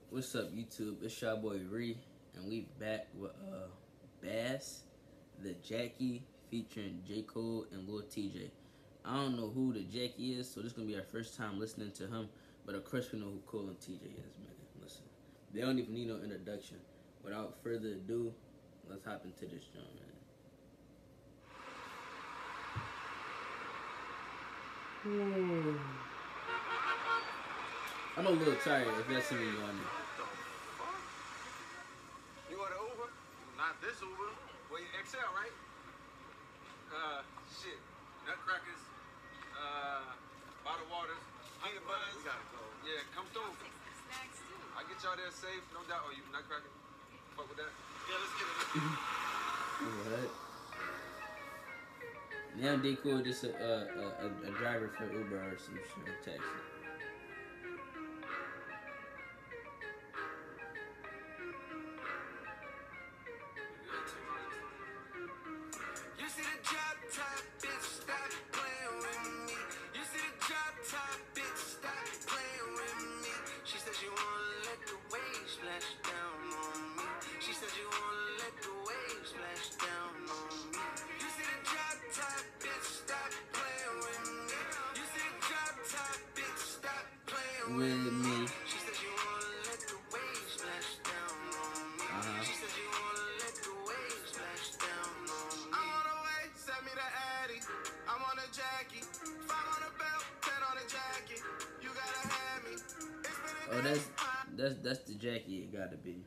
What's up, YouTube? It's your boy Ree, and we back with Bass, the Jackie, featuring J. Cole and Lil TJ. I don't know who the Jackie is, so this is gonna be our first time listening to him. But of course, we know who Cole and TJ is, man. Listen, they don't even need no introduction. Without further ado, let's hop into this joint, man. I'm a little tired if that's something you want. You order Uber? Not this Uber. Well, you XL, right? Shit. Nutcrackers, bottled waters, peanut butters. We gotta go. Yeah, come through. I get y'all there safe, no doubt. Oh, you nutcracker? Fuck with that? Yeah, let's get it. What? Now they cool just a driver for Uber or some shit, taxi. You see the drop top, bitch, stop playing with me. You see the drop top, bitch, stop playing with me. She said she wanna let the waves splash down on me. She said she wanna let the waves splash down on me. You see the drop top, bitch, stop playing with me. You see the drop top, bitch, stop playing with me. She said she wanna let the waves splash down on me. She said she wanna let the waves splash down on me. I'm on the way, send me the Addy. I'm on a Jackie. 5 on the belt, 10 on the jacket. You gotta have me. Oh, that's the Jackie. It gotta be.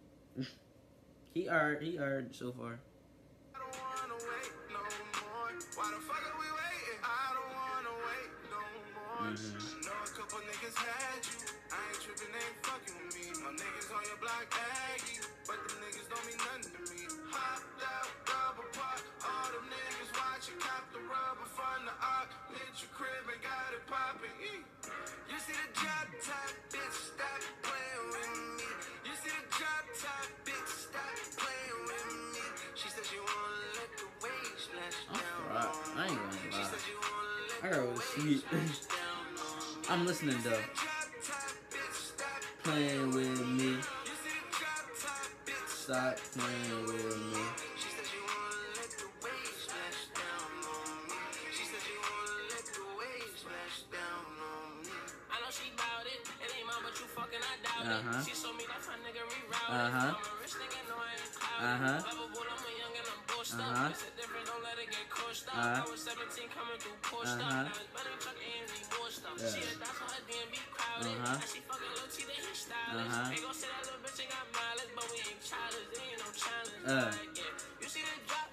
He heard so far. I don't wanna wait no more. Why the fuck are we waiting? I don't wanna wait no more. Know a couple niggas had you. I ain't tripping, they ain't fucking with me. My niggas on your block Aggie, but them niggas don't mean nothing to me. Hopped out, double park. All them niggas watching, cop the rubber from the arc. Hit your crib and got it popping. You see the drop top, bitch, stop playing with me. You see the drop top, bitch, stop playing with me. She said she wanna let the waves splash down on me. I ain't gonna She lie. said she wanna let I the gotta waves sleep. splash down on me. I'm listening though. Drop top, bitch, stop Playing with me. You see the drop top, bitch, Stop playing with me. she said she wanna let the waves splash down on me. She said she wanna let the waves splash down on me. I know she bout it. It ain't mine, but you fucking, I doubt it. She told me that's my nigga reroute it. I'm a rich nigga, no, I ain't clouded. Lovable, I'm a young and I'm bullshit up. It's a different, don't let it get crushed up. I was 17 coming through pushed up. Now it's better truck AMG bullshit up. She a dance on her DMV crowded. Now she fucking little T, they hit stylish. They gon' say that little bitch ain't got mileage, but we ain't childish. There ain't no challenge. Like, yeah. You see the drop?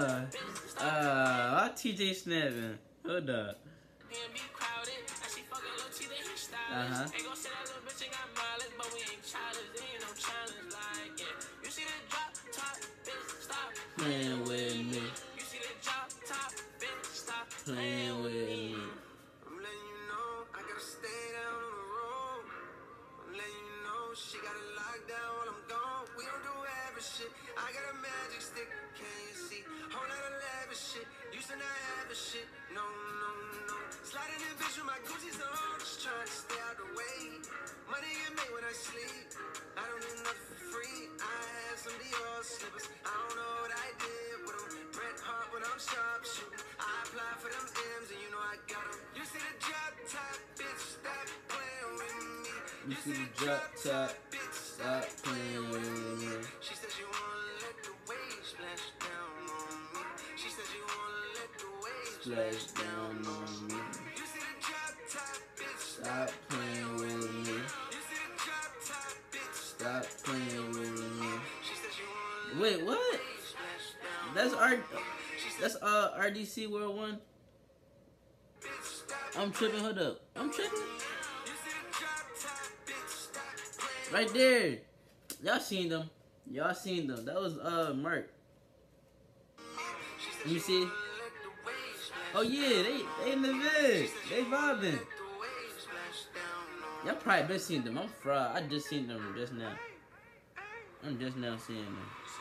Why TJ snapping? Hold up. DMV crowded. Now she fucking little T, they hit stylish. They gon' say that little bitch ain't got mileage, but we ain't childish. There ain't no challenge. Like, yeah. You see the drop top, bitch, stop Playing with me. You see the drop top, bitch, stop Playing with me. I'm letting you know, I gotta stay down on the road. I'm letting you know, she got it locked down while I'm gone. We don't do average shit. I got a magic stick, can you see? Whole lot of lavish shit. Used to not have a shit. No, no, no. Sliding in bitch with my Gucci's on, just trying to stay out the way. Money get made when I sleep. I don't do nothing for free. I had some Dior slippers. I don't know what I did with them. Bret Hart when I'm sharp shooting. I apply for them M's and you know I got them. You see the drop top, bitch, stop playing with me. You see the drop top, bitch, stop playing with me. She said she wanna let the waves splash down on me. She said she wanna let the waves Splash down on me. You see the drop top, bitch, Stop playing with me. You see the drop top, bitch, Stop playing with me. She said she wanna Wait, what? splash down. That's RDC World 1. I'm tripping. Hold up. I'm tripping. You see the drop top, bitch, stop playing. Right there. Y'all seen them. Y'all seen them. That was Mark. You see? Let the waves splash. Oh yeah, they in the vid. They vibing. The waves splash down on Y'all probably been seeing them. I'm fried. I just seen them just now. I'm just now seeing them.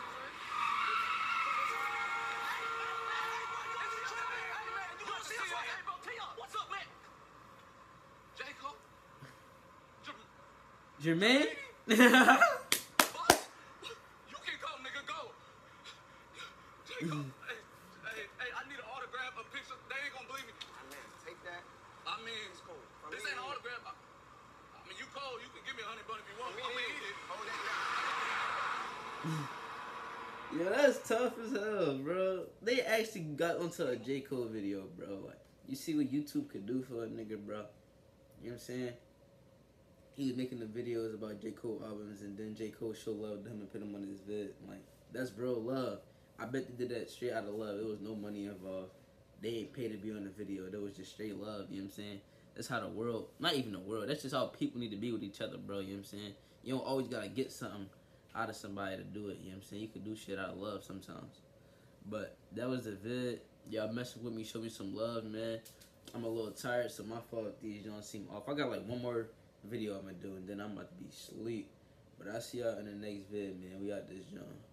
What's up, man? J. Cole? Jermaine? Boss, you can go, nigga, go. Jacob, hey, I need an autograph, a picture. They ain't gonna believe me. My man, take that. I mean, It's cool. this ain't an autograph. I mean, you cold, you can give me $100 if you want. I'm gonna eat it. Hold that down. Yo, that's tough as hell, bro. They actually got onto a J. Cole video, bro. Like, you see what YouTube could do for a nigga, bro. You know what I'm saying? He was making the videos about J. Cole albums, and then J. Cole showed love to him and put him on his vid. Like, that's real love. I bet they did that straight out of love. There was no money involved. They ain't paid to be on the video. There was just straight love, you know what I'm saying? That's how the world, not even the world, that's just how people need to be with each other, bro, you know what I'm saying? You don't always gotta get something out of somebody to do it, you know what I'm saying? You can do shit out of love sometimes. But that was the vid. Y'all messing with me, show me some love, man. I'm a little tired, so my fault these don't seem off. I got like one more video I'm gonna do, and then I'm about to be asleep. But I'll see y'all in the next vid, man. We out this joint.